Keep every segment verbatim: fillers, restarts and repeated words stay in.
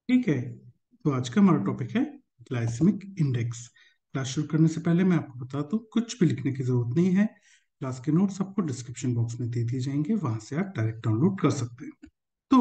ठीक है। तो आज का हमारा टॉपिक है ग्लाइसेमिक इंडेक्स। क्लास शुरू करने से पहले मैं आपको बता दूं, कुछ भी लिखने की जरूरत नहीं है। क्लास के नोट्स आपको डिस्क्रिप्शन बॉक्स में दे दिए जाएंगे, वहां से आप डायरेक्ट डाउनलोड कर सकते हैं। तो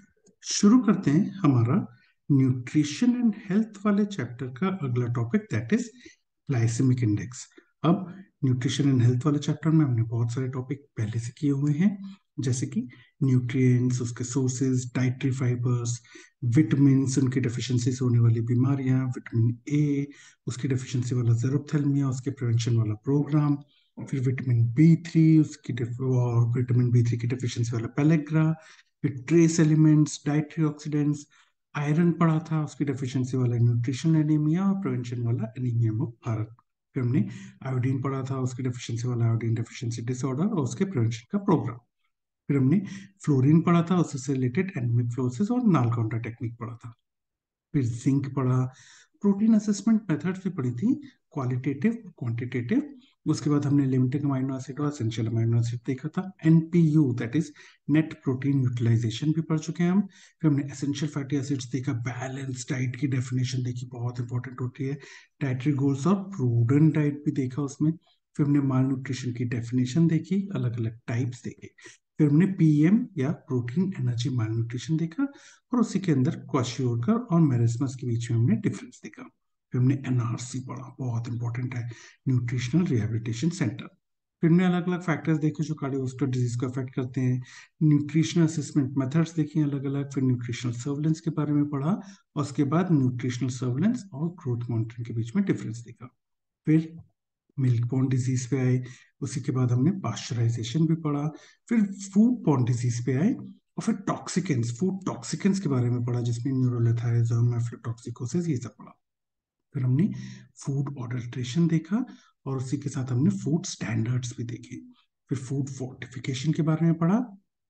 शुरू करते हैं हमारा न्यूट्रिशन एंड हेल्थ वाले चैप्टर का अगला topic, that is glycemic index. अब न्यूट्रिशन एंड हेल्थ वाले चैप्टर में हमने बहुत सारे टॉपिक पहले से किए हुए हैं, जैसे कि न्यूट्रिएंट्स, उसके सोर्सेज, डाइटरी फाइबर्स, विटामिन, उनकी डेफिशिएंसी से होने वाली बीमारियां, विटामिन ए, उसकी डेफिशिएंसी वाला जरूरतथैलेमिया, उसके प्रिवेंशन वाला प्रोग्राम, फिर विटामिन बी थ्री उसकी डिफ- और विटामिन बी थ्री की डेफिशिएंसी वाला पेलेग्रा, फिर trace elements, dietary oxidants, iron पढ़ा था, उसकी डेफिशिएंसी वाला न्यूट्रिशन एनीमिया और प्रिवेंशन वाला एनीमिया मुक्त भारत। फिर हमने आयोडीन पढ़ा था, उसकी डेफिशिएंसी वाला आयोडीन डेफिशिएंसी डिसऑर्डर और उसके प्रिवेंशन का प्रोग्राम। फिर हमने फ्लोरीन पढ़ा था, उससे रिलेटेड एनेमिक फ्लोसिस और नाल काउंटर टेक्निक पढ़ा था। फिर जिंक पढ़ा, प्रोटीन असेसमेंट मेथड्स भी पढ़ी थी, क्वालिटेटिव, क्वांटिटेटिव। उसके बाद हमने लिमिटिंग अमाइनो एसिड और एसेंशियल अमाइनो एसिड देखा था। NPU, that is net protein utilisation, भी पढ़ चुके हैं हम। फिर हमने एसेंशियल फैटी एसिड्स देखा, बैलेंस डाइट की डेफिनेशन देखी, बहुत इंपॉर्टेंट होती है, डाइटरी गोल्स और प्रूडेंट डाइट भी देखा उसमें। फिर हमने माल न्यूट्रिशन की डेफिनेशन देखी, अलग अलग टाइप्स देखे। फिर हमने पीएम या प्रोटीन एनर्जी माल न्यूट्रिशन देखा, और उसी के अंदर क्वाशियोरकर और मेरिस्मस के बीच में हमने डिफरेंस देखा। फिर हमने एनआरसी पढ़ा, बहुत इंपॉर्टेंट है, न्यूट्रिशनल रिहेबिलिटेशन सेंटर। फिर हमने अलग अलग फैक्टर्स देखे जो कार्डियोवास्कुलर डिजीज को अफेक्ट करते हैं, न्यूट्रिशनल असेसमेंट मेथड्स देखी अलग अलग। फिर न्यूट्रिशनल सर्विलेंस के बारे में पढ़ा, और उसके बाद न्यूट्रिशनल सर्विलेंस और ग्रोथ मॉनिटरिंग के बीच में डिफरेंस देखा। फिर मिल्क बॉर्न डिजीज पे आए, उसी के बाद हमने पाश्चराइजेशन भी पढ़ा। फिर फूड बॉर्न डिजीज पे आए, और फिर टॉक्सिकेंस, फूड टॉक्सिकेंस के बारे में पढ़ा, जिसमें न्यूरोलेथाइज्म, एफ्लोटॉक्सिकोसिस, ये सब पढ़ा। फिर हमने फूड ऑडल्ट्रेशन देखा, और उसी के साथ हमने फूड स्टैंडर्ड्स भी देखे। फिर फूड फोर्टिफिकेशन के बारे में पढ़ा,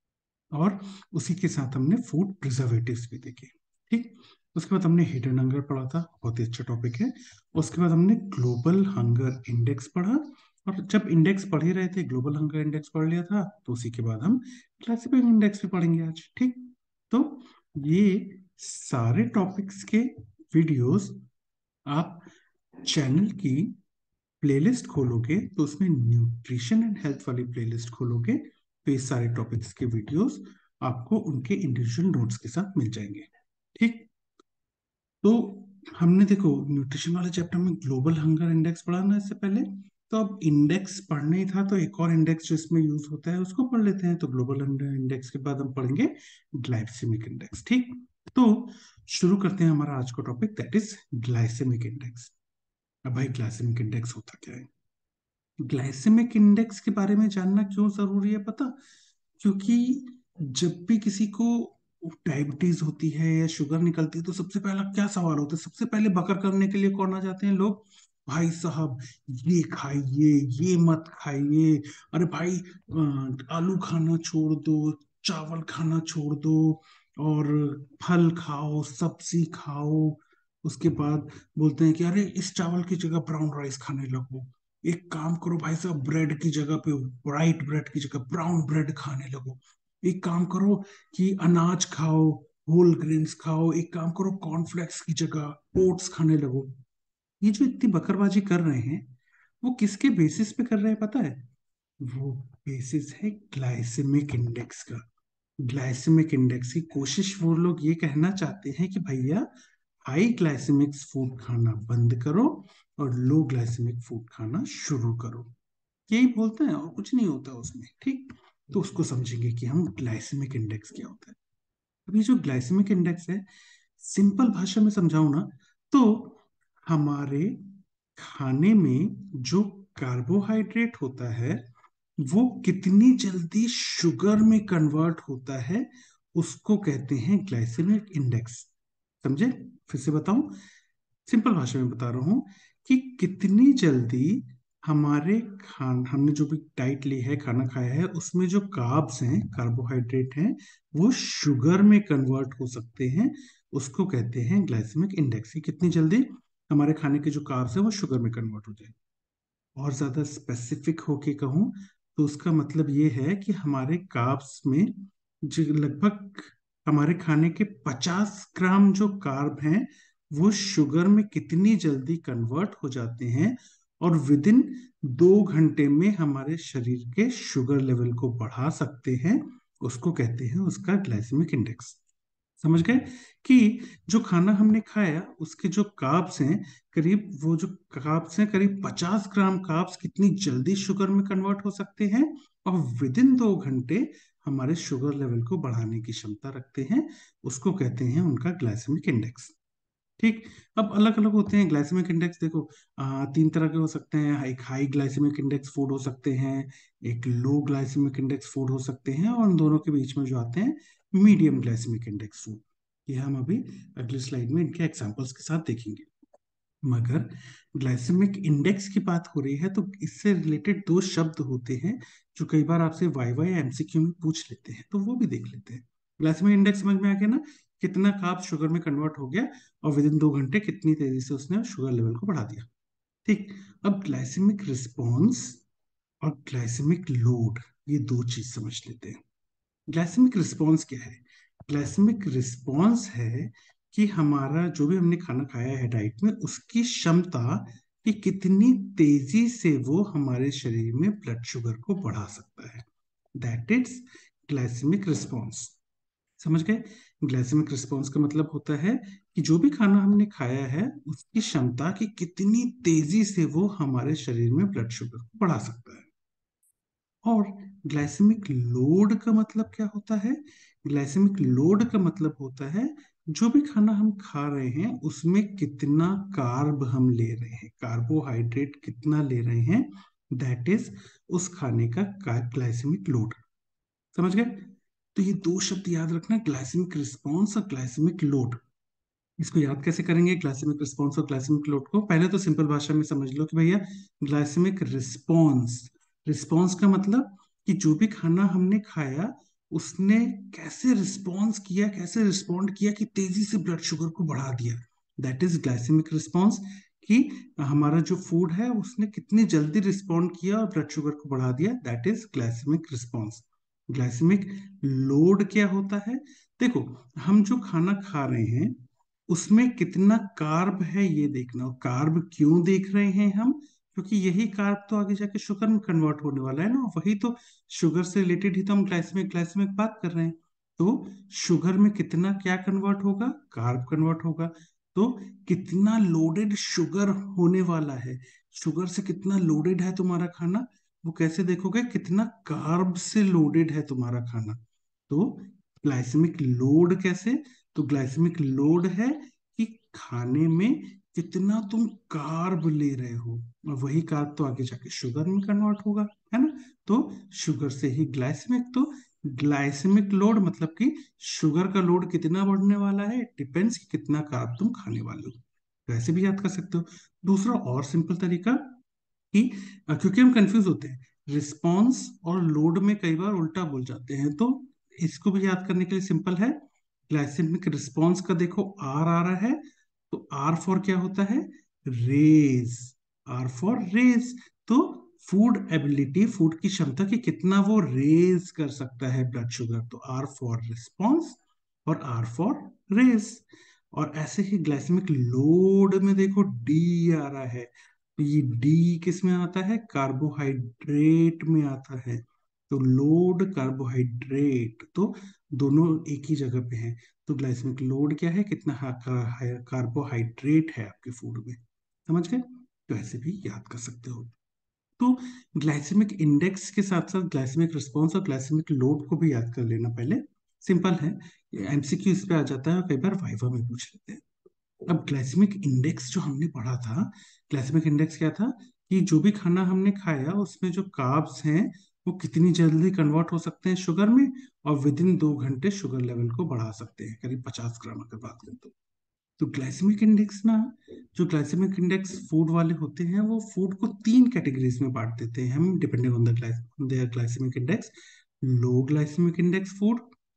और उसी के साथ हमने फूड प्रिजर्वेटिव्स भी देखे। ठीक। उसके बाद हमने हिडन हंगर पढ़ा था, बहुत ही अच्छा टॉपिक है। उसके बाद हमने ग्लोबल हंगर इंडेक्स पढ़ा, और जब इंडेक्स पढ़ ही रहे थे, ग्लोबल हंगर इंडेक्स पढ़ लिया था, तो उसी के बाद हम क्लासिफाइंग इंडेक्स भी पढ़ेंगे आज। ठीक। तो ये सारे टॉपिक्स के वीडियोस आप चैनल की प्लेलिस्ट खोलोगे, तो उसमें न्यूट्रिशन एंड हेल्थ वाली प्लेलिस्ट खोलोगे, तो ये सारे टॉपिक्स के वीडियोस आपको उनके इंडिविजुअल नोट्स के साथ मिल जाएंगे। ठीक। तो हमने देखो न्यूट्रिशन वाले चैप्टर में ग्लोबल हंगर इंडेक्स पढ़ा ना इससे पहले, तो अब इंडेक्स पढ़ना ही था, तो एक और इंडेक्स जो इसमें यूज होता है उसको पढ़ लेते हैं। तो ग्लोबल हंगर इंडेक्स के बाद हम पढ़ेंगे ग्लाइसेमिक इंडेक्स। ठीक। तो शुरू करते हैं हमारा आज का topic, that is glycemic index. अब भाई ग्लाइसेमिक इंडेक्स होता क्या है? ग्लाइसेमिक इंडेक्स के बारे में जानना क्यों जरूरी है पता? क्योंकि जब भी किसी को डायबिटीज होती है या शुगर निकलती है, तो सबसे पहला क्या सवाल होता है? सबसे पहले बकर करने के लिए कौन आ जाते हैं लोग? भाई साहब, ये खाइए, ये मत खाइए, अरे भाई अ, आलू खाना छोड़ दो, चावल खाना छोड़ दो, और फल खाओ, सब्जी खाओ। उसके बाद बोलते हैं कि अरे इस चावल की जगह ब्राउन राइस खाने लगो, एक काम करो भाई साहब, ब्रेड की जगह पे व्हाइट ब्रेड की जगह ब्राउन ब्रेड खाने लगो, एक काम करो कि अनाज खाओ, होल ग्रेन्स खाओ, एक काम करो कॉर्नफ्लेक्स की जगह ओट्स खाने लगो। ये जो इतनी बकरबाजी कर रहे हैं, वो किसके बेसिस पे कर रहे हैं पता है? वो बेसिस है ग्लाइसेमिक इंडेक्स का। ग्लाइसेमिक इंडेक्स की कोशिश वो लोग ये कहना चाहते हैं कि भैया हाई ग्लाइसेमिक फूड खाना बंद करो, और लो ग्लाइसेमिक फूड खाना शुरू करो। यही बोलते हैं, और कुछ नहीं होता उसमें। ठीक। तो उसको समझेंगे कि हम ग्लाइसेमिक इंडेक्स क्या होता है। अब ये जो ग्लाइसेमिक इंडेक्स है, सिंपल भाषा में समझाऊं ना, तो हमारे खाने में जो कार्बोहाइड्रेट होता है, वो कितनी जल्दी शुगर में कन्वर्ट होता है, उसको कहते हैं ग्लाइसेमिक इंडेक्स। समझे? फिर से बताऊं, सिंपल भाषा में बता रहा हूं कि कितनी जल्दी हमारे खान हमने जो भी डाइट ली है, खाना खाया है, उसमें जो कार्ब्स हैं, कार्बोहाइड्रेट हैं, वो शुगर में कन्वर्ट हो सकते हैं, उसको कहते हैं ग्लाइसेमिक इंडेक्स। कितनी जल्दी हमारे खाने के जो कार्ब्स हैं वो शुगर में कन्वर्ट हो जाए। और ज्यादा स्पेसिफिक होके कहूँ, तो उसका मतलब ये है कि हमारे कार्ब्स में जो लगभग हमारे खाने के पचास ग्राम जो कार्ब हैं वो शुगर में कितनी जल्दी कन्वर्ट हो जाते हैं और विद इन दो घंटे में हमारे शरीर के शुगर लेवल को बढ़ा सकते हैं, उसको कहते हैं उसका ग्लाइसेमिक इंडेक्स। समझ गए कि जो खाना हमने खाया उसके जो कार्ब्स हैं, करीब वो जो कार्ब्स हैं करीब पचास ग्राम कार्ब्स कितनी जल्दी शुगर में कन्वर्ट हो सकते हैं और विद इन दो घंटे हमारे शुगर लेवल को बढ़ाने की क्षमता रखते हैं, उसको कहते हैं उनका ग्लाइसेमिक इंडेक्स। ठीक। अब अलग अलग होते हैं ग्लाइसेमिक इंडेक्स, देखो आ, तीन तरह के हो सकते हैं। एक हाई ग्लाइसेमिक इंडेक्स फूड हो सकते हैं, एक लो ग्लाइसेमिक इंडेक्स फूड हो सकते हैं, और उन दोनों के बीच में जो आते हैं मीडियम ग्लाइसेमिक इंडेक्स फूड। ये हम अभी अगली स्लाइड में इनके एग्जांपल्स के साथ देखेंगे। मगर ग्लाइसेमिक इंडेक्स की बात हो रही है तो इससे रिलेटेड दो शब्द होते हैं जो कई बार आपसे वाइवा या एमसीक्यू में पूछ लेते हैं, तो वो भी देख लेते हैं। ग्लाइसेमिक इंडेक्स समझ में आ गया ना, कितना कार्ब शुगर में कन्वर्ट हो गया और विद इन दो घंटे कितनी तेजी से उसने शुगर लेवल को बढ़ा दिया। ठीक। अब ग्लाइसेमिक रिस्पॉन्स और ग्लाइसेमिक लोड, ये दो चीज समझ लेते हैं। ग्लाइसेमिक रिस्पॉन्स क्या है? ग्लाइसेमिक रिस्पॉन्स है कि हमारा जो भी हमने खाना खाया है डाइट में उसकी क्षमता कि कितनी तेजी से वो हमारे शरीर में ब्लड शुगर को बढ़ा सकता है, दैट इज ग्लाइसेमिक रिस्पॉन्स। समझ गए? ग्लाइसेमिक रिस्पॉन्स का मतलब होता है कि जो भी खाना हमने खाया है उसकी क्षमता कि कितनी तेजी से वो हमारे शरीर में ब्लड शुगर को बढ़ा सकता है। और ग्लाइसेमिक लोड का मतलब क्या होता है? ग्लाइसेमिक लोड का मतलब होता है जो भी खाना हम खा रहे हैं उसमें कितना कार्ब हम ले रहे हैं, कार्बोहाइड्रेट कितना ले रहे हैं, दैट इज उस खाने का ग्लाइसेमिक लोड। समझ गए? तो ये दो शब्द याद रखना, ग्लाइसेमिक रिस्पॉन्स और ग्लाइसेमिक लोड। इसको याद कैसे करेंगे ग्लाइसेमिक रिस्पॉन्स और ग्लाइसेमिक लोड को? पहले तो सिंपल भाषा में समझ लो कि भैया ग्लाइसेमिक रिस्पॉन्स, रिस्पॉन्स का मतलब कि जो भी खाना हमने खाया उसने कैसे रिस्पॉन्स किया, कैसे रिस्पॉन्ड किया कि तेजी से ब्लड शुगर को बढ़ा दिया, दैट इज ग्लाइसेमिक रिस्पॉन्स। कि हमारा जो फूड है उसने कितनी जल्दी रिस्पॉन्ड किया और ब्लड शुगर को बढ़ा दिया, that is glycemic response. Glycemic load क्या होता है? देखो, हम जो खाना खा रहे हैं उसमें कितना कार्ब है ये देखना। और कार्ब क्यों देख रहे हैं हम? क्योंकि यही कार्ब तो आगे जाके शुगर में कन्वर्ट होने वाला है ना, वही तो शुगर से रिलेटेड ही तो हम ग्लाइसेमिक ग्लाइसेमिक बात कर रहे हैं। तो शुगर में कितना क्या कन्वर्ट होगा? कार्ब कन्वर्ट होगा। तो कितना लोडेड शुगर होने वाला है, शुगर से कितना लोडेड है तुम्हारा खाना, वो कैसे देखोगे? कितना कार्ब से लोडेड है तुम्हारा खाना। तो ग्लाइसेमिक लोड कैसे? तो ग्लाइसेमिक लोड है कि खाने में कितना तुम कार्ब ले रहे हो, और वही कार्ब तो आगे जाके शुगर में कन्वर्ट होगा, है ना। तो शुगर से ही ग्लाइसेमिक, तो ग्लाइसेमिक लोड मतलब कि शुगर का लोड कितना बढ़ने वाला है, डिपेंड्स कि कितना कार्ब तुम खाने वाले हो। वैसे भी याद कर सकते हो। दूसरा और सिंपल तरीका कि अ, क्योंकि हम कंफ्यूज होते हैं, रिस्पॉन्स और लोड में कई बार उल्टा बोल जाते हैं, तो इसको भी याद करने के लिए सिंपल है। ग्लाइसेमिक रिस्पॉन्स का देखो आर आ रहा है, तो आर फॉर क्या होता है? रेज। R for raise. तो फूड एबिलिटी, फूड की क्षमता कि कितना वो रेज कर सकता है ब्लड शुगर, तो आर फॉर रिस्पॉन्स और आर फॉर रेज। और ऐसे ही ग्लाइसेमिक लोड में देखो डी आ रहा है, तो ये डी किस में आता है? कार्बोहाइड्रेट में आता है। तो लोड कार्बोहाइड्रेट, तो दोनों एक ही जगह पे हैं। तो ग्लाइसेमिक लोड क्या है? कितना कार्बोहाइड्रेट है आपके फूड में। समझ गए? तो ऐसे भी याद कर सकते हो। तो ग्लाइसेमिक इंडेक्स के साथ साथ ग्लाइसेमिक रिस्पॉन्स और ग्लाइसेमिक लोड को भी याद कर लेना पहले, सिंपल है। एमसीक्यू इस पे आ जाता है और कई बार वाइवा में पूछ लेते हैं। अब ग्लाइसेमिक इंडेक्स जो हमने पढ़ा था, ग्लाइसेमिक इंडेक्स क्या था? कि जो भी खाना हमने खाया उसमें जो कार्ब्स हैं वो कितनी जल्दी कन्वर्ट हो सकते हैं शुगर में और विद इन दो घंटे शुगर लेवल को बढ़ा सकते हैं, करीब पचास ग्राम अगर बात करें तो। तो ग्लाइसेमिक इंडेक्स ना, जो ग्लाइसेमिक इंडेक्स फूड वाले होते हैं वो फूड को तीन कैटेगरीज में बांट देते हैं हम, depending on the their glycemic index. Low glycemic index food,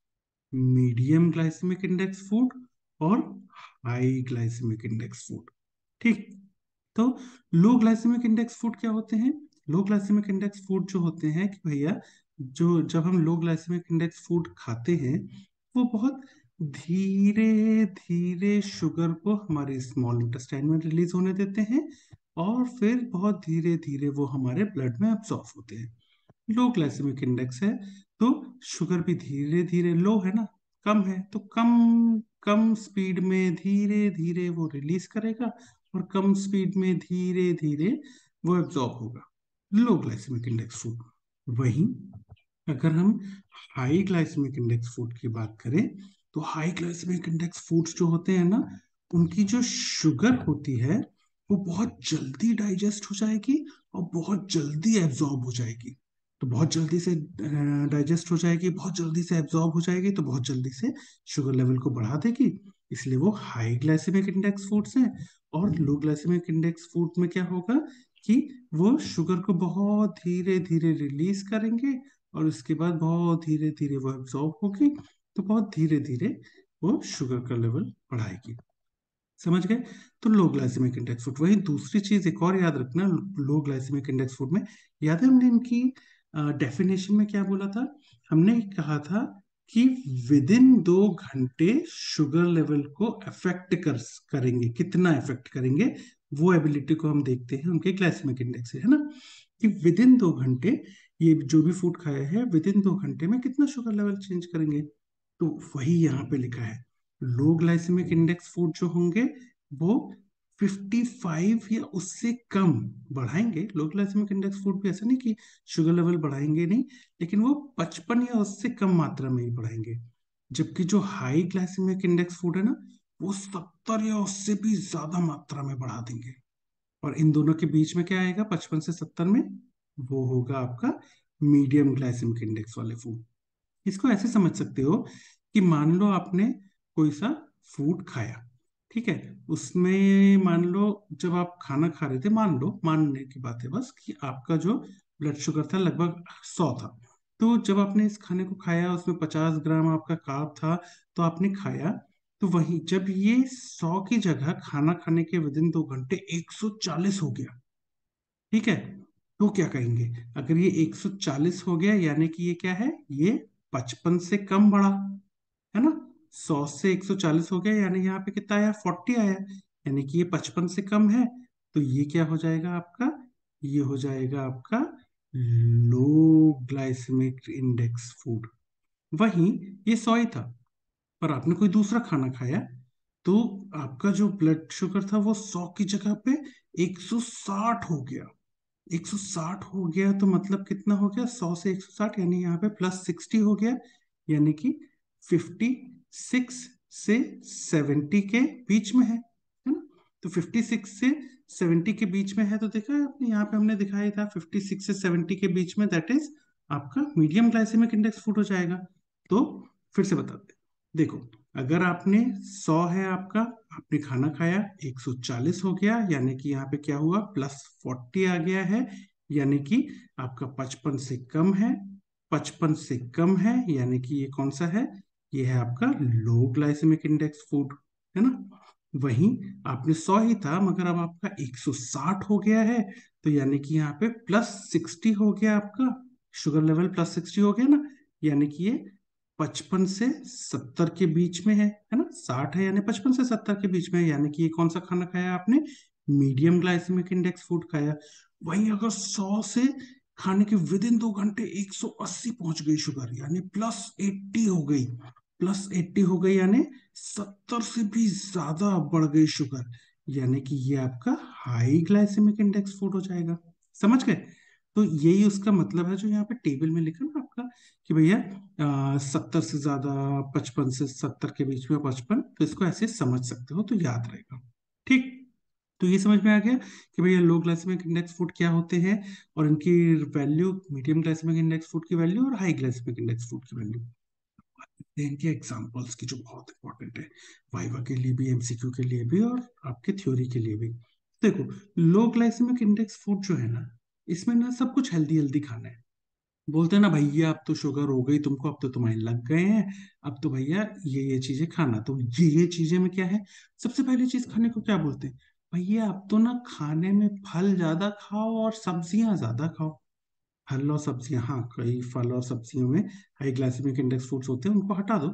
medium glycemic index food और हाई ग्लाइसेमिक इंडेक्स फूड। ठीक। तो लो ग्लाइसेमिक इंडेक्स फूड क्या होते हैं? लो ग्लाइसेमिक इंडेक्स फूड जो होते हैं कि भैया जो जब हम लो ग्लाइसेमिक इंडेक्स फूड खाते हैं वो बहुत धीरे धीरे शुगर को हमारे स्मॉल इंटेस्टाइन में रिलीज होने देते हैं और फिर बहुत धीरे धीरे वो हमारे ब्लड में अब्सॉर्ब होते हैं। लो ग्लाइसेमिक इंडेक्स है तो शुगर भी धीरे धीरे, लो है ना, कम है तो कम कम स्पीड में धीरे धीरे वो रिलीज करेगा और कम स्पीड में धीरे धीरे वो एब्जॉर्ब होगा। Low glycemic index food. वहीं अगर हम हाई ग्लाइसेमिक इंडेक्स फूड की बात करें तो हाई ग्लाइसेमिक इंडेक्स फूड्स जो होते हैं ना, उनकी जो शुगर होती है वो बहुत जल्दी डाइजेस्ट हो जाएगी और बहुत जल्दी एब्जॉर्ब हो जाएगी। तो बहुत जल्दी से डाइजेस्ट हो जाएगी, बहुत जल्दी से एब्जॉर्ब हो जाएगी, तो बहुत जल्दी से शुगर लेवल को बढ़ा देगी। इसलिए वो हाई ग्लाइसेमिक इंडेक्स फूड्स हैं। और लो ग्लाइसेमिक इंडेक्स फूड में क्या होगा कि वो शुगर को बहुत धीरे धीरे रिलीज करेंगे और उसके बाद बहुत धीरे धीरे वो एब्जॉर्ब होगी, तो बहुत धीरे धीरे वो शुगर का लेवल बढ़ाएगी। समझ गए? तो लो ग्लाइसेमिक इंडेक्स फूड। वही दूसरी चीज एक और याद रखना, लो ग्लाइसेमिक इंडेक्स फूड में, याद है हमने इनकी डेफिनेशन में क्या बोला था? हमने कहा था कि विद इन दो घंटे शुगर लेवल को अफेक्ट कर करेंगे। कितना अफेक्ट करेंगे वो एबिलिटी को हम देखते हैं उनके ग्लाइसेमिक इंडेक्स से, है ना, कि विद इन दो घंटे ये जो भी फूड खाया है विद इन दो घंटे में कितना शुगर लेवल चेंज करेंगे। तो वही यहाँ पे लिखा है, लो ग्लाइसेमिक इंडेक्स फूड जो होंगे वो पचपन या उससे कम बढ़ाएंगे। लो ग्लाइसेमिक इंडेक्स फूड भी ऐसा नहीं कि शुगर लेवल बढ़ाएंगे नहीं, लेकिन वो पचपन या उससे कम मात्रा में ही बढ़ाएंगे। जबकि जो हाई ग्लाइसेमिक इंडेक्स फूड है ना, वो सत्तर या उससे भी ज्यादा मात्रा में बढ़ा देंगे। और इन दोनों के बीच में क्या आएगा पचपन से सत्तर में? वो होगा आपका मीडियम ग्लाइसेमिक इंडेक्स वाले फूड। इसको ऐसे समझ सकते हो कि मान लो आपने कोई सा फूड खाया, ठीक है, उसमें मान लो जब आप खाना खा रहे थे, मान लो, मानने की बात है बस, कि आपका जो ब्लड शुगर था लगभग सौ था। तो जब आपने इस खाने को खाया उसमें पचास ग्राम आपका कार्ब था, तो आपने खाया, तो वही जब ये सौ की जगह खाना खाने के विद इन दो घंटे एक सौ चालीस हो गया, ठीक है, तो क्या कहेंगे? अगर ये एक सौ चालीस हो गया यानी कि ये क्या है, ये पचपन से कम बढ़ा, है ना। सौ से एक सौ चालीस हो गया यानी यहाँ पे कितना आया, चालीस आया, यानी कि ये पचपन से कम है। तो ये क्या हो जाएगा आपका, ये हो जाएगा आपका लो ग्लाइसेमिक इंडेक्स फूड। वहीं ये सौ ही था, पर आपने कोई दूसरा खाना खाया, तो आपका जो ब्लड शुगर था वो सौ की जगह पे एक सौ साठ हो गया। एक सौ साठ हो गया तो मतलब कितना हो गया, सौ से एक सौ साठ यानी यहाँ पे प्लस साठ हो गया, यानी कि छप्पन से सत्तर के बीच में है है ना। तो छप्पन से सत्तर के बीच में है, तो देखा है आपने, यहाँ पे हमने दिखाया था छप्पन से सत्तर के बीच में, दैट इज आपका मीडियम ग्लाइसेमिक इंडेक्स फूड हो जाएगा। तो फिर से बताते हैं, देखो, अगर आपने सौ है आपका, आपने खाना खाया एक सौ चालीस हो गया, यानी कि यहाँ पे क्या हुआ, प्लस चालीस आ गया है, यानी कि आपका पचपन से कम है। पचपन से कम है यानी कि ये कौन सा है, ये है आपका लो ग्लाइसेमिक इंडेक्स फूड, है ना। वहीं आपने सौ ही था मगर अब आपका एक सौ साठ हो गया है, तो यानी कि यहाँ पे प्लस साठ हो गया आपका शुगर लेवल, प्लस साठ हो गया ना, यानी कि ये पचपन से सत्तर के बीच में है है ना। साठ है यानी पचपन से सत्तर के बीच में है, यानी कि ये कौन सा खाना खाया आपने, मीडियम ग्लाइसेमिक इंडेक्स फूड खाया। वहीं अगर सौ से खाने के विद इन दो घंटे एक सौ अस्सी पहुंच गई शुगर, यानी प्लस अस्सी हो गई, प्लस अस्सी हो गई यानी सत्तर से भी ज्यादा बढ़ गई शुगर, यानी कि ये आपका हाई ग्लाइसेमिक इंडेक्स फूड हो जाएगा। समझ गए? तो यही उसका मतलब है जो यहाँ पे टेबल में लिखा ना आपका, कि भैया सत्तर से ज्यादा, पचपन से सत्तर के बीच में पचपन, तो इसको ऐसे समझ सकते हो तो याद रहेगा। ठीक, तो ये समझ में आ गया कि भैया लो ग्लाइसेमिक इंडेक्स फूड क्या होते हैं और इनकी value, medium glycemic index food की वैल्यू और हाई ग्लाइसेमिक इंडेक्स फूड की वैल्यू। इनके एग्जांपल्स की जो बहुत इंपॉर्टेंट है, वाइवा के लिए भी, एमसीक्यू के लिए भी और आपके थ्योरी के लिए भी। देखो, लो ग्लाइसेमिक इंडेक्स फूड जो है ना, इसमें ना सब कुछ हेल्दी हेल्दी खाना है। बोलते हैं ना भैया अब तो शुगर हो गई तुमको, अब तो तुम्हारे लग गए हैं, अब तो भैया ये ये चीजें खाना, तो ये ये चीजें में क्या है, सबसे पहली चीज खाने को क्या बोलते हैं, भैया अब तो ना खाने में फल ज्यादा खाओ और सब्जियां ज्यादा खाओ। फल और सब्जियां, हाँ, कई फल और सब्जियों में हाई ग्लाइसेमिक इंडेक्स फूड्स होते हैं, उनको हटा दो।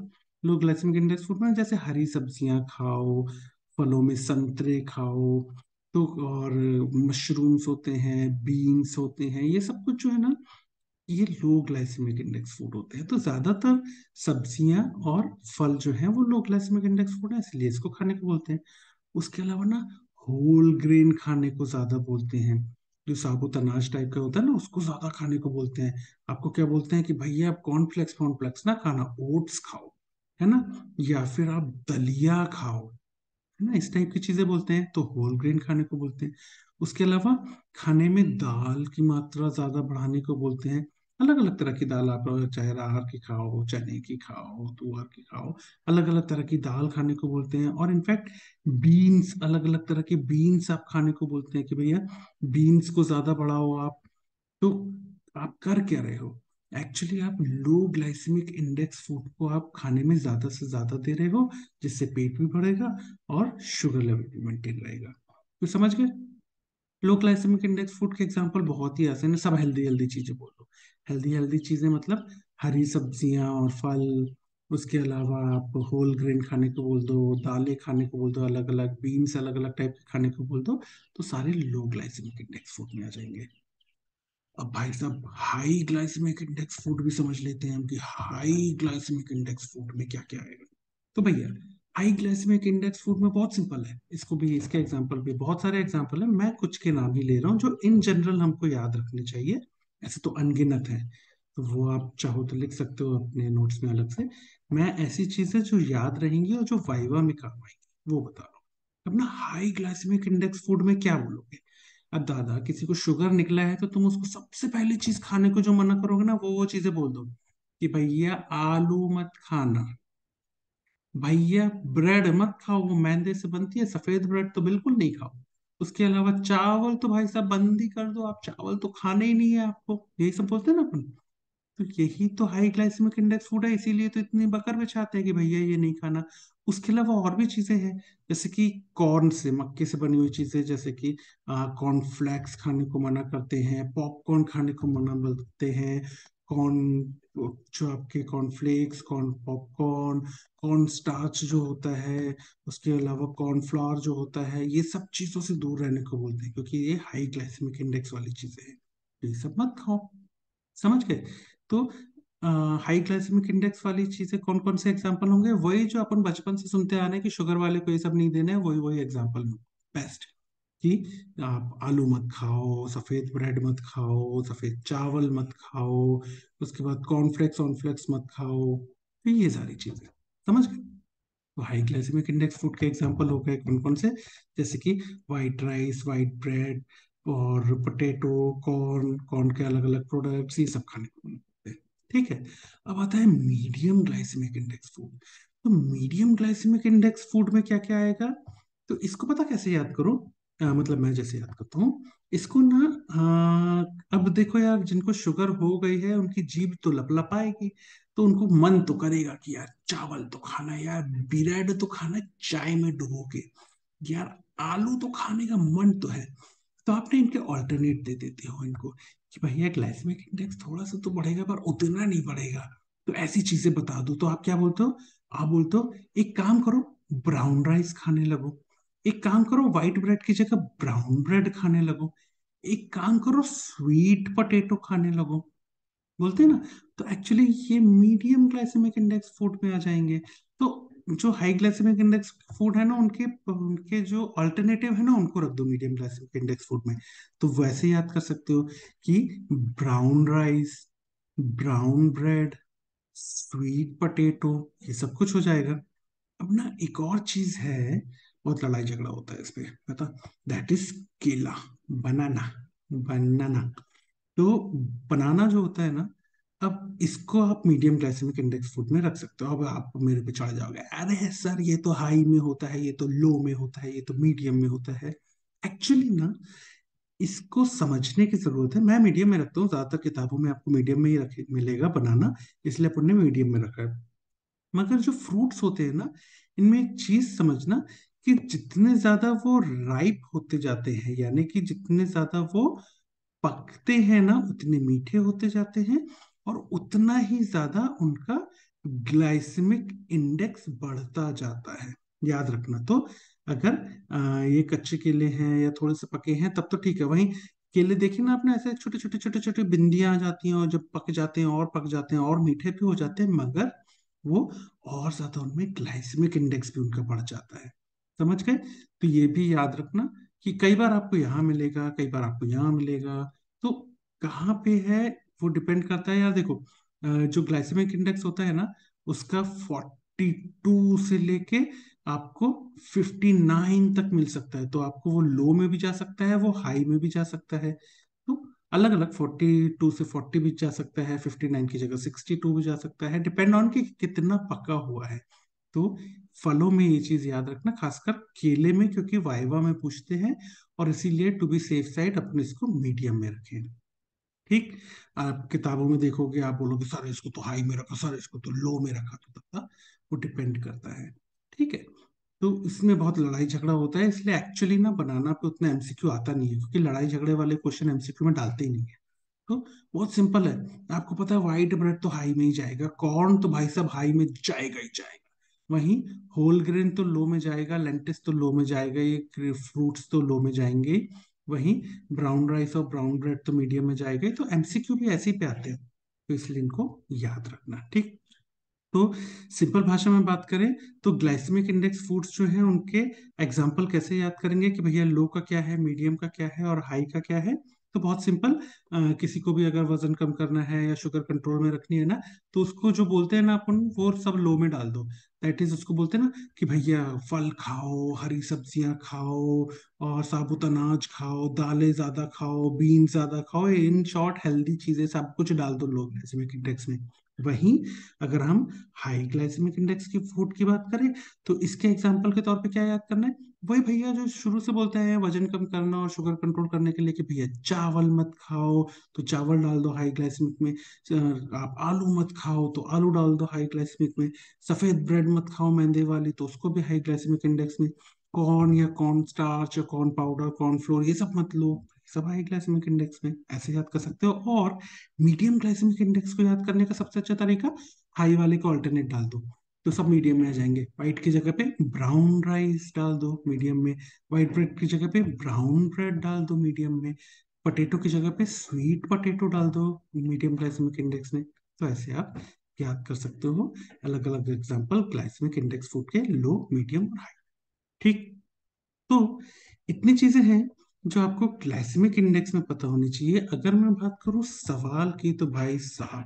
लो ग्लाइसेमिक इंडेक्स फूड में जैसे हरी सब्जियां खाओ, फलों में संतरे खाओ, तो और मशरूम्स होते हैं, बीन्स होते हैं, ये सब कुछ जो है ना, ये लो ग्लाइसेमिक इंडेक्स फूड होते हैं। तो ज्यादातर सब्जियां और फल जो है वो लो ग्लाइसेमिक इंडेक्स फूड है, इसलिए इसको खाने को बोलते हैं। उसके अलावा ना होल ग्रेन खाने को ज्यादा बोलते हैं। जो साबुत अनाज टाइप का होता है ना, उसको ज्यादा खाने को बोलते हैं। आपको क्या बोलते हैं कि भैया आप कॉर्नफ्लेक्स कॉर्नफ्लेक्स ना खाना, ओट्स खाओ, है ना, या फिर आप दलिया खाओ, है ना, इस टाइप की चीजें बोलते हैं, तो होल ग्रेन खाने को बोलते हैं। उसके अलावा खाने में दाल की मात्रा ज्यादा बढ़ाने को बोलते हैं। अलग अलग तरह की दाल आप, चाहे राहर की खाओ, चने की खाओ, तुअर की खाओ, अलग अलग तरह की दाल खाने को बोलते हैं। और इनफैक्ट बीन्स, अलग अलग तरह के बीन्स आप खाने को बोलते हैं कि भैया बीन्स को ज्यादा बढ़ाओ आप। तो आप कर क्या रहे हो, एक्चुअली आप लो ग्लाइसेमिक इंडेक्स फूड को आप खाने में ज्यादा से ज्यादा दे रहे हो, जिससे पेट भी बढ़ेगा और शुगर लेवल भी मेंटेन रहेगा। तो समझ गए। लो ग्लाइसेमिक इंडेक्स फूड के एग्जांपल बहुत ही आसान है, सब हेल्दी हेल्दी चीजें बोल दो। हेल्दी हेल्दी चीजें मतलब हरी सब्जियां और फल। उसके अलावा आप होल ग्रेन खाने को बोल दो, दालें खाने को बोल दो, अलग अलग बीन्स अलग अलग टाइप के खाने को बोल दो, तो सारे लो ग्लाइसेमिक इंडेक्स फूड में आ जाएंगे। अब भाई साहब हाई ग्लाइसेमिक इंडेक्स फूड भी समझ लेते हैं हम कि हाई ग्लाइसेमिक इंडेक्स फूड में क्या क्या आएगा। तो भैया हाई ग्लाइसेमिक इंडेक्स फूड में बहुत सिंपल है, इसको भी, इसके एग्जांपल भी बहुत सारे एग्जांपल है, मैं कुछ के नाम ही ले रहा हूँ जो इन जनरल हमको याद रखने चाहिए। ऐसे तो अनगिनत है, तो वो आप चाहो तो लिख सकते हो अपने नोट्स में अलग से। मैं ऐसी चीजें जो याद रहेंगी और जो वाइवा में काम आएंगी वो बता रहा हूँ। अब ना हाई ग्लाइसेमिक इंडेक्स फूड में क्या बोलोगे। अब दादा किसी को शुगर निकला है तो तुम उसको सबसे पहली चीज खाने को जो मना करोगे ना, वो वो चीजें बोल दो कि भैया आलू मत खाना, भैया ब्रेड मत खाओ, वो मैदे से बनती है, सफेद ब्रेड तो बिल्कुल नहीं खाओ। उसके अलावा चावल तो भाई साहब बंद ही कर दो, आप चावल तो खाने ही नहीं है आपको, यही सब बोलते हैं ना अपन। तो यही तो हाई ग्लाइसेमिक इंडेक्स फूड है, इसीलिए तो इतनी बकर बिछाते हैं कि भैया ये नहीं खाना। उसके अलावा और भी चीजें हैं, जैसे कि कॉर्न से, मक्के से बनी हुई चीजें, जैसे कि कॉर्नफ्लेक्स खाने को मना करते हैं, पॉपकॉर्न खाने को मना करते हैं। कॉर्न, जो आपके cornflakes, corn popcorn, corn starch जो होता है, उसके अलावा कॉर्नफ्लावर जो होता है, ये सब चीजों से दूर रहने को बोलते हैं, क्योंकि ये हाई ग्लाइसेमिक इंडेक्स वाली चीजें हैं, तो ये सब मत खाओ। समझ गए। तो हाई ग्लाइसेमिक इंडेक्स वाली चीजें कौन कौन से एग्जांपल होंगे, वही जो अपन बचपन से सुनते आ रहे हैं कि शुगर वाले को ये सब नहीं देना है, वही वही एग्जांपल बेस्ट। कि आप आलू मत खाओ, सफेद ब्रेड मत खाओ, सफेद चावल मत खाओ, उसके बाद कॉर्नफ्लेक्स वॉर्नफ्लेक्स मत खाओ, तो ये सारी चीजें। समझ गए। तो हाई ग्लाइसेमिक इंडेक्स फूड के एग्जांपल हो गए कौन कौन से, जैसे कि वाइट राइस, वाइट ब्रेड, और पोटैटो, कॉर्न, कॉर्न के अलग अलग प्रोडक्ट्स, ये सब खाने को मिलते हैं। ठीक है। अब आता है मीडियम ग्लाइसेमिक इंडेक्स फूड। तो मीडियम ग्लाइसेमिक इंडेक्स फूड में क्या क्या आएगा, तो इसको पता कैसे याद करो। अ, मतलब मैं जैसे याद करता हूँ इसको ना, अ, अब देखो यार, जिनको शुगर हो गई है उनकी जीभ तो लपलपाएगी, तो उनको मन तो करेगा कि यार चावल तो खाना है, यार ब्रेड तो खाना है चाय में डुबो के, यार आलू तो खाने का मन तो है। तो आपने इनके ऑल्टरनेट दे देते हो इनको कि भैया ग्लाइसेमिक इंडेक्स थोड़ा सा तो बढ़ेगा पर उतना नहीं बढ़ेगा, तो ऐसी चीजें बता दो। तो आप क्या बोलते हो, आप बोलते हो एक काम करो, ब्राउन राइस खाने लगो, एक काम करो व्हाइट ब्रेड की जगह ब्राउन ब्रेड खाने लगो, एक काम करो स्वीट पोटैटो खाने लगो, बोलते हैं ना। तो एक्चुअली ये मीडियम ग्लाइसेमिक इंडेक्स फूड में आ जाएंगे। तो जो हाई ग्लाइसेमिक इंडेक्स फूड है ना, उनके उनके जो अल्टरनेटिव है ना, उनको रख दो मीडियम ग्लाइसेमिक इंडेक्स फूड में। तो वैसे याद कर सकते हो कि brown rice, brown bread, sweet potato, ये सब कुछ हो जाएगा। अब ना एक और चीज है, बहुत लड़ाई झगड़ा होता है इस पे, पता, दैट इज केला, बनाना, बनाना। तो बनाना जो होता है ना, अब इसको आप मीडियम ग्लाइसेमिक इंडेक्स फूड में रख सकते हो। अब आप मेरे पे चढ़ जाओगे, अरे सर ये तो हाई में होता है, ये तो लो में होता है, ये तो मीडियम में होता है। एक्चुअली ना इसको समझने की जरूरत है। मैं मीडियम में रखता हूँ, ज्यादातर किताबों में आपको मीडियम में ही रखे मिलेगा बनाना, इसलिए अपन ने मीडियम में रखा है। मगर जो फ्रूट्स होते हैं ना, इनमें एक चीज समझना कि जितने ज्यादा वो राइप होते जाते हैं, यानी कि जितने ज्यादा वो पकते हैं ना, उतने मीठे होते जाते हैं और उतना ही ज्यादा उनका ग्लाइसेमिक इंडेक्स बढ़ता जाता है, याद रखना। तो अगर आ, ये कच्चे केले हैं या थोड़े से पके हैं तब तो ठीक है। वहीं केले देखिए ना आपने, ऐसे छोटे छोटे छोटे छोटे बिंदियां आ जाती हैं और जब पक जाते हैं और पक जाते हैं और मीठे भी हो जाते हैं, मगर वो और ज्यादा उनमें ग्लाइसेमिक इंडेक्स भी उनका बढ़ जाता है। समझ गए? तो ये भी याद रखना कि कई बार आपको यहाँ मिलेगा, कई बार आपको यहाँ मिलेगा। तो कहाँ पे है वो डिपेंड करता है यार। देखो अ, जो ग्लाइसेमिक इंडेक्स होता है ना, उसका फोर्टी टू से लेके आपको फिफ्टी नाइन तक मिल सकता है। तो आपको वो लो में भी जा सकता है, वो हाई में भी जा सकता है। तो अलग अलग फोर्टी टू से फोर्टी भी जा सकता है, फिफ्टी नाइन की जगह सिक्सटी टू भी जा सकता है, डिपेंड ऑन कि कितना पका हुआ है। तो फलों में ये चीज याद रखना, खासकर केले में, क्योंकि वाइवा में पूछते हैं, और इसीलिए टू बी सेफ साइड अपने इसको मीडियम में रखें। ठीक। आप किताबों में देखोगे, आप बोलोगे सर इसको तो हाई में रखा, सर इसको तो लो में रखा, तो तब तक वो डिपेंड करता है। ठीक है। तो इसमें बहुत लड़ाई झगड़ा होता है, इसलिए एक्चुअली ना बनाना पे उतना एमसीक्यू आता नहीं है, क्योंकि लड़ाई झगड़े वाले क्वेश्चन एमसीक्यू में डालते ही नहीं है। तो बहुत सिंपल है। आपको पता है व्हाइट ब्रेड तो हाई में ही जाएगा, कॉर्न तो भाई साहब हाई में जाएगा ही जाएगा। वहीं होल ग्रेन तो लो में जाएगा, लेंटिस तो लो में जाएगा, ये फ्रूट्स तो लो में जाएंगे। वहीं ब्राउन राइस और ब्राउन ब्रेड तो मीडियम में जाएगा ही। तो एमसीक्यू भी ऐसे ही पे आते हैं, तो इसलिए इनको याद रखना। ठीक। तो सिंपल भाषा में बात करें तो ग्लाइसेमिक इंडेक्स फूड्स जो हैं उनके एग्जाम्पल कैसे याद करेंगे कि भैया लो का क्या है, मीडियम का क्या है और हाई का क्या है। तो बहुत सिंपल, अ, किसी को भी अगर वजन कम करना है या शुगर कंट्रोल में रखनी है ना, तो उसको जो बोलते हैं ना अपन, वो सब लो में डाल दो। दैट इज, उसको बोलते हैं ना कि भैया फल खाओ, हरी सब्जियां खाओ, और साबुत अनाज खाओ, दालें ज्यादा खाओ, बीन ज्यादा खाओ, इन शॉर्ट हेल्दी चीजें सब कुछ डाल दो लो ग्लाइसेमिक इंडेक्स में। वहीं अगर हम हाई ग्लाइसेमिक इंडेक्स की फूड की बात करें, तो इसके एग्जाम्पल के तौर पे क्या याद करना है? वही भैया जो शुरू से बोलते हैं वजन कम करना और शुगर कंट्रोल करने के लिए कि भैया चावल मत खाओ, तो चावल डाल दो हाई ग्लाइसेमिक में। अ, आप आलू मत खाओ तो आलू डाल दो हाई ग्लाइसेमिक में। सफेद ब्रेड मत खाओ मैदे वाली, तो उसको भी हाई ग्लाइसेमिक इंडेक्स में। कॉर्न या कॉर्न स्टार्च या कॉर्न पाउडर, कॉर्न फ्लोर, ये सब मत लो, सब हाई ग्लाइसेमिक इंडेक्स में। ऐसे याद कर सकते हो। और मीडियम ग्लाइसेमिक इंडेक्स को याद करने का सबसे अच्छा तरीका, हाई वाले को अल्टरनेट डाल दो, तो सब मीडियम में आ जाएंगे। व्हाइट की जगह पे ब्राउन राइस डाल दो मीडियम में, व्हाइट ब्रेड की जगह पे ब्राउन ब्रेड डाल दो मीडियम में, पटेटो की जगह पे स्वीट पटेटो डाल दो मीडियम ग्लाइसेमिक इंडेक्स में। तो ऐसे आप याद कर सकते हो अलग अलग एग्जांपल ग्लाइसेमिक इंडेक्स फूड के, लो, मीडियम और हाई। ठीक। तो इतनी चीजें हैं जो आपको ग्लाइसेमिक इंडेक्स में पता होनी चाहिए। अगर मैं बात करूं सवाल की, तो भाई साहब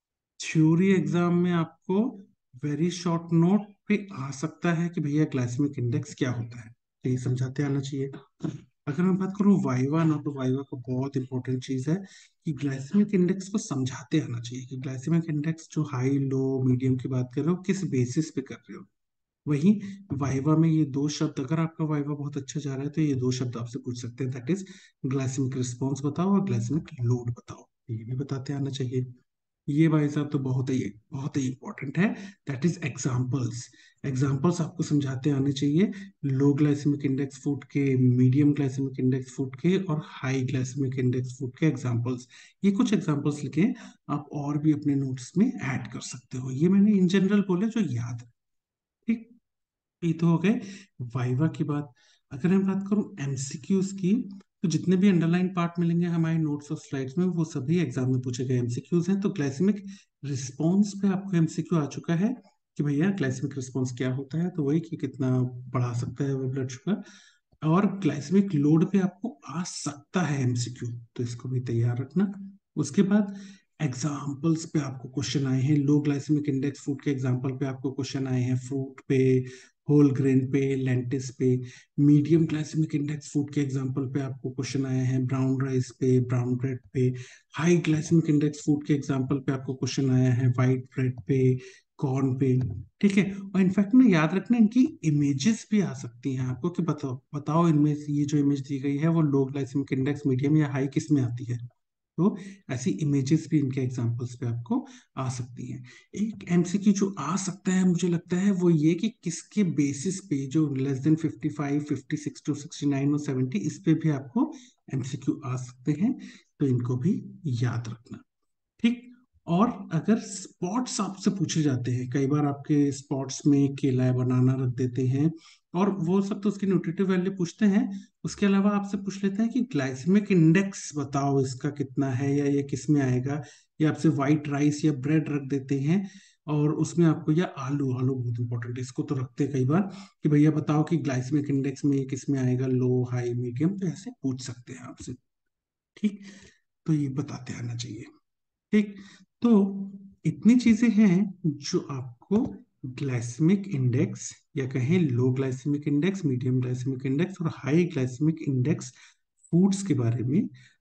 थ्योरी एग्जाम में आपको वेरी शॉर्ट नोट पे आ सकता है कि भैया ग्लाइसेमिक इंडेक्स क्या होता है, तो ये समझाते आना चाहिए। अगर मैं बात करूं वाइवा ना, तो वाइवा का बहुत इंपॉर्टेंट चीज है कि ग्लाइसेमिक इंडेक्स को समझाते आना चाहिए कि ग्लाइसेमिक इंडेक्स जो हाई लो मीडियम की बात कर रहे हो किस बेसिस पे कर रहे हो। वहीं वाइवा में ये दो शब्द, अगर आपका वाइवा बहुत अच्छा जा रहा है तो ये दो शब्द आपसे पूछ सकते हैं, दैट इज ग्लाइसेमिक रिस्पॉन्स बताओ और ग्लाइसेमिक लोड बताओ, ये भी बताते आना चाहिए। ये भाई साहब तो बहुत ही बहुत ही इंपॉर्टेंट है, दैट इज एग्जाम्पल्स। एग्जाम्पल्स आपको समझाते आने चाहिए लो ग्लाइसेमिक इंडेक्स फूड के, मीडियम ग्लाइसेमिक इंडेक्स फूड के और हाई ग्लाइसेमिक इंडेक्स फूड के एग्जाम्पल्स। ये कुछ एग्जाम्पल्स लिखे आप और भी अपने नोट्स में ऐड कर सकते हो। ये मैंने इन जनरल बोले जो याद है। ठीक। ये तो हो गए वाइवा की बात। अगर मैं बात करूं एमसीक्यूज की, तो जितने भी अंडरलाइन पार्ट मिलेंगे हमारे नोट्स और स्लाइड्स में, वो सभी एग्जाम में पूछे गए एमसीक्यूज हैं। तो ग्लाइसेमिक रिस्पॉन्स पे आपको एमसीक्यू आ चुका है कि भैया ग्लाइसेमिक रिस्पॉन्स क्या होता है, तो वही कि कितना बढ़ा सकता है वो ब्लड शुगर। और ग्लाइसेमिक लोड पे आपको आ सकता है एमसीक्यू, तो इसको भी तैयार रखना। उसके बाद एग्जाम्पल्स पे आपको क्वेश्चन आए हैं, लो ग्लाइसेमिक इंडेक्स फूड के एग्जाम्पल पे आपको क्वेश्चन आए हैं, फ्रूट पे, होल ग्रेन पे, लेंटिस पे। मीडियम ग्लाइसेमिक इंडेक्स फूड के एग्जाम्पल पे आपको क्वेश्चन आए हैं ब्राउन राइस पे, ब्राउन ब्रेड पे। हाई ग्लाइसेमिक इंडेक्स फूड के एग्जाम्पल पे आपको क्वेश्चन आया है व्हाइट ब्रेड पे, कॉर्न पे। ठीक है। और इनफैक्ट ना याद रखना इनकी इमेजेस भी आ सकती हैं आपको कि बताओ बताओ इनमें से ये जो इमेज दी गई है वो लो ग्लाइसेमिक इंडेक्स, मीडियम या हाई किस में आती है। तो ऐसी इमेजेस भी इनके एग्जांपल्स पे आपको आ सकती हैं। एक एमसीक्यू जो आ सकता है मुझे लगता है वो ये कि किसके बेसिस पे, जो less than fifty five, fifty six to sixty nine और सेवेंटी, इस पे भी आपको एमसीक्यू आ सकते हैं। तो इनको भी याद रखना। ठीक। और अगर स्पॉट्स आपसे पूछे जाते हैं, कई बार आपके स्पॉट्स में केला या बनाना रख देते हैं, और वो सब तो उसकी न्यूट्रिटिव वैल्यू पूछते हैं, उसके अलावा आपसे पूछ लेते हैं कि ग्लाइसेमिक इंडेक्स बताओ इसका कितना है, या ये किस में आएगा, या आपसे व्हाइट राइस या ब्रेड रख देते हैं, और उसमें आपको, या आलू, आलू बहुत इंपॉर्टेंट है, इसको तो रखते हैं कई बार कि भैया बताओ कि ग्लाइसेमिक इंडेक्स में ये किस में आएगा, लो हाई मीडियम, तो ऐसे पूछ सकते हैं आपसे। ठीक, तो ये बताते आना चाहिए। ठीक, तो इतनी चीजें हैं जो आपको ग्लाइसेमिक इंडेक्स, या कहें low glycemic index, medium glycemic index और हाई ग्लाइसेमिक इंडेक्स फूड्स के बारे में